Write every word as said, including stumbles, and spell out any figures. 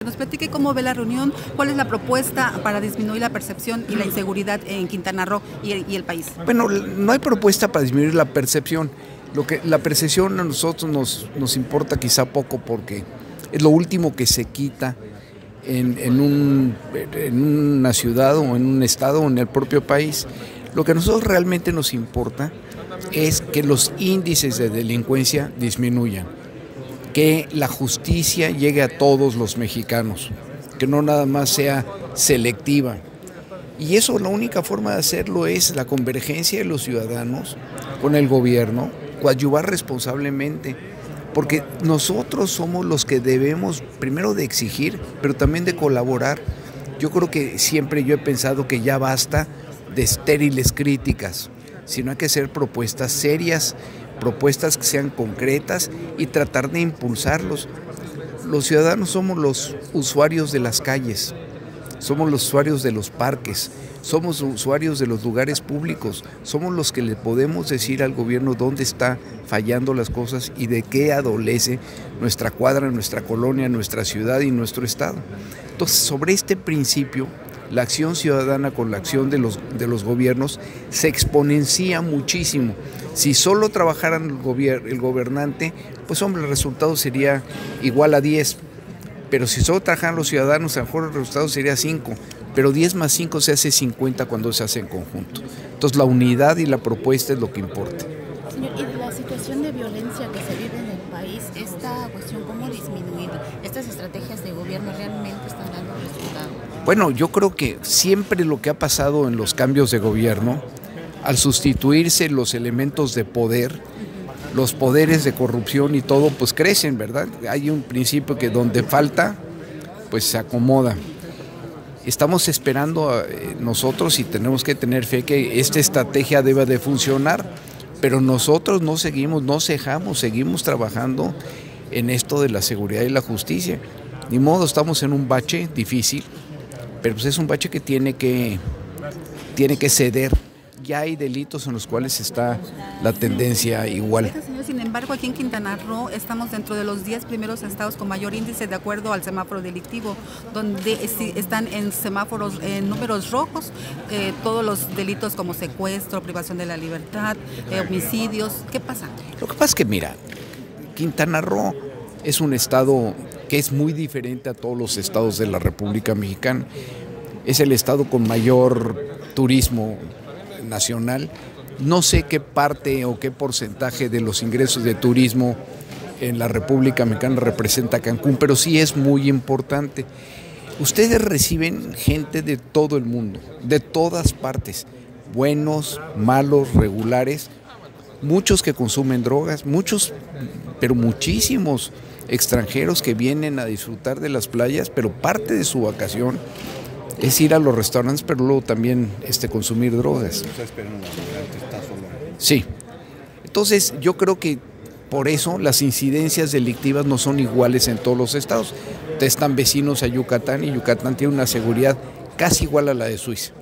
nos platique cómo ve la reunión, cuál es la propuesta para disminuir la percepción y la inseguridad en Quintana Roo y el, y el país. Bueno, no hay propuesta para disminuir la percepción. Lo que, la percepción a nosotros nos, nos importa quizá poco porque es lo último que se quita en, en, un, en una ciudad o en un estado o en el propio país. Lo que a nosotros realmente nos importa es que los índices de delincuencia disminuyan, que la justicia llegue a todos los mexicanos, que no nada más sea selectiva. Y eso, la única forma de hacerlo es la convergencia de los ciudadanos con el gobierno, coadyuvar responsablemente, porque nosotros somos los que debemos primero de exigir, pero también de colaborar. Yo creo que siempre yo he pensado que ya basta de estériles críticas, sino hay que hacer propuestas serias, propuestas que sean concretas y tratar de impulsarlos. Los ciudadanos somos los usuarios de las calles, somos los usuarios de los parques, somos usuarios de los lugares públicos, somos los que le podemos decir al gobierno dónde está fallando las cosas y de qué adolece nuestra cuadra, nuestra colonia, nuestra ciudad y nuestro estado. Entonces, sobre este principio, la acción ciudadana con la acción de los, de los gobiernos se exponencia muchísimo. Si solo trabajaran el, gobier el gobernante, pues hombre, el resultado sería igual a diez. Pero si solo trabajan los ciudadanos, a lo mejor el resultado sería cinco, pero diez más cinco se hace cincuenta cuando se hace en conjunto. Entonces la unidad y la propuesta es lo que importa. Señor, y la situación de violencia que se vive en el país, esta cuestión, ¿cómo disminuir? ¿Estas estrategias de gobierno realmente están dando resultados? Bueno, yo creo que siempre lo que ha pasado en los cambios de gobierno, al sustituirse los elementos de poder, los poderes de corrupción y todo, pues crecen, ¿verdad? Hay un principio que donde falta, pues se acomoda. Estamos esperando eh, nosotros y tenemos que tener fe que esta estrategia debe de funcionar, pero nosotros no seguimos, no cejamos, seguimos trabajando en esto de la seguridad y la justicia. Ni modo, estamos en un bache difícil, pero pues es un bache que tiene que, tiene que ceder. Ya hay delitos en los cuales está la tendencia igual. Sin embargo, aquí en Quintana Roo estamos dentro de los diez primeros estados con mayor índice de acuerdo al semáforo delictivo, donde están en semáforos, en números rojos, eh, todos los delitos como secuestro, privación de la libertad, eh, homicidios. ¿Qué pasa? Lo que pasa es que, mira, Quintana Roo es un estado que es muy diferente a todos los estados de la República Mexicana. Es el estado con mayor turismo nacional. No sé qué parte o qué porcentaje de los ingresos de turismo en la República Mexicana representa Cancún, pero sí es muy importante. Ustedes reciben gente de todo el mundo, de todas partes, buenos, malos, regulares, muchos que consumen drogas, muchos, pero muchísimos extranjeros que vienen a disfrutar de las playas, pero parte de su vacación es ir a los restaurantes, pero luego también este, consumir drogas. Sí. Entonces, yo creo que por eso las incidencias delictivas no son iguales en todos los estados. Ustedes están vecinos a Yucatán y Yucatán tiene una seguridad casi igual a la de Suiza.